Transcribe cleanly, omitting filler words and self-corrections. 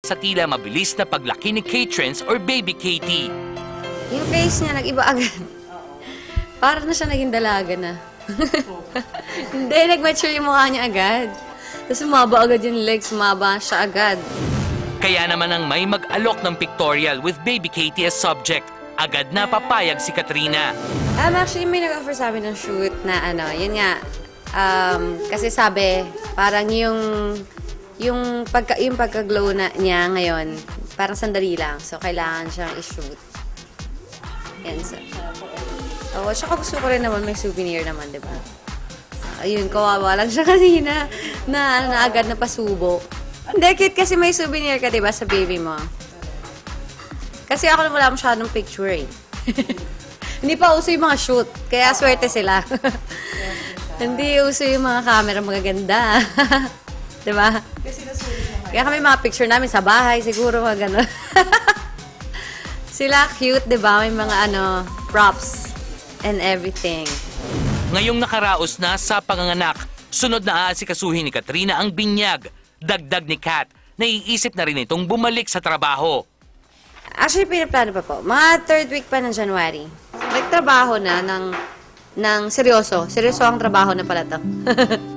sa tila mabilis na paglaki ni Katrins or Baby Katie. Yung face niya nag-iba agad. Para na siya naging dalaga na. Hindi, nag-mature yung mukha niya agad. Tapos sumaba agad yung legs, sumaba siya agad. Kaya naman ang may mag-alok ng pictorial with Baby Katie as subject, agad na papayag si Katrina. Actually, may nag-offer sa amin ng shoot na yun nga, kasi sabi, parang yung pagka-glow na niya ngayon, parang sandali lang. So, kailangan siyang i-shoot. Yan, so. Oo, tsaka gusto ko rin naman, may souvenir naman, di ba? Ayun, kawawa lang siya kanina na agad na pasubo. Hindi, cute kasi may souvenir ka, di ba, sa baby mo. Kasi ako na wala masyadong picture eh. Hindi pa uso yung mga shoot, kaya swerte sila. Hindi uso yung mga camera magaganda. Di ba? Kaya kami mga picture namin sa bahay, siguro mga gano'n. Sila cute, di ba? May mga props and everything. Ngayong nakaraos na sa panganganak, sunod na aasikasuhin ni Katrina ang binyag. Dagdag ni Kat, naiisip na rin itong bumalik sa trabaho. Actually, pinaplano pa po. Mga 3rd week pa ng January. Nagtrabaho na ng seryoso. Seryoso ang trabaho na pala to.